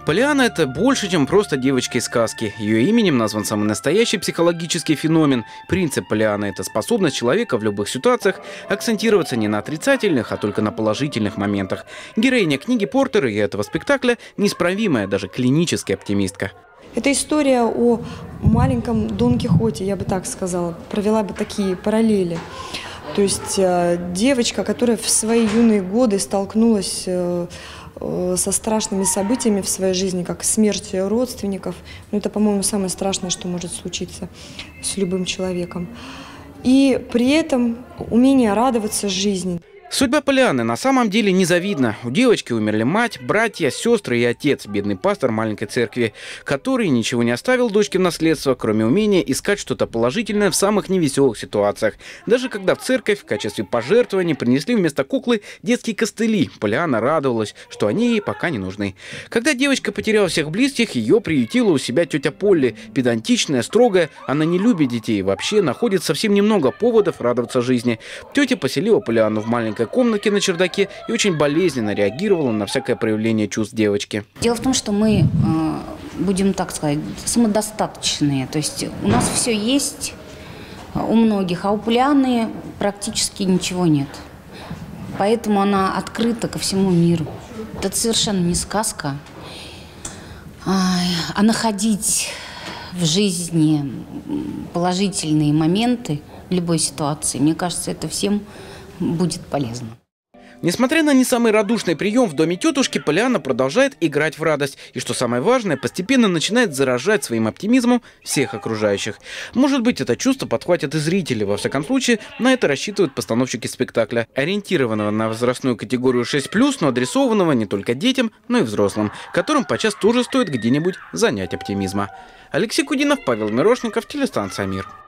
Полианна – это больше, чем просто девочка из сказки. Ее именем назван самый настоящий психологический феномен. Принцип Полианны – это способность человека в любых ситуациях акцентироваться не на отрицательных, а только на положительных моментах. Героиня книги Портера и этого спектакля – неисправимая, даже клиническая оптимистка. Это история о маленьком Дон Кихоте, я бы так сказала, провела бы такие параллели. То есть девочка, которая в свои юные годы столкнулась со страшными событиями в своей жизни, как смерть родственников. Ну, это, по-моему, самое страшное, что может случиться с любым человеком. И при этом умение радоваться жизни. Судьба Полианны на самом деле незавидна. У девочки умерли мать, братья, сестры и отец, бедный пастор маленькой церкви, который ничего не оставил дочке в наследство, кроме умения искать что-то положительное в самых невеселых ситуациях. Даже когда в церковь в качестве пожертвования принесли вместо куклы детские костыли, Полианна радовалась, что они ей пока не нужны. Когда девочка потеряла всех близких, ее приютила у себя тетя Полли. Педантичная, строгая, она не любит детей, вообще находит совсем немного поводов радоваться жизни. Тетя поселила Полианну в маленькой комнатке на чердаке и очень болезненно реагировала на всякое проявление чувств девочки. Дело в том, что мы, будем так сказать, самодостаточные. То есть у нас все есть у многих, а у Полианны практически ничего нет. Поэтому она открыта ко всему миру. Это совершенно не сказка. А находить в жизни положительные моменты в любой ситуации, мне кажется, это всем будет полезно. Несмотря на не самый радушный прием в доме тетушки, Полианна продолжает играть в радость. И, что самое важное, постепенно начинает заражать своим оптимизмом всех окружающих. Может быть, это чувство подхватят и зрители. Во всяком случае, на это рассчитывают постановщики спектакля, ориентированного на возрастную категорию 6+, но адресованного не только детям, но и взрослым, которым подчас тоже стоит где-нибудь занять оптимизма. Алексей Кудинов, Павел Мирошников, телестанция «Мир».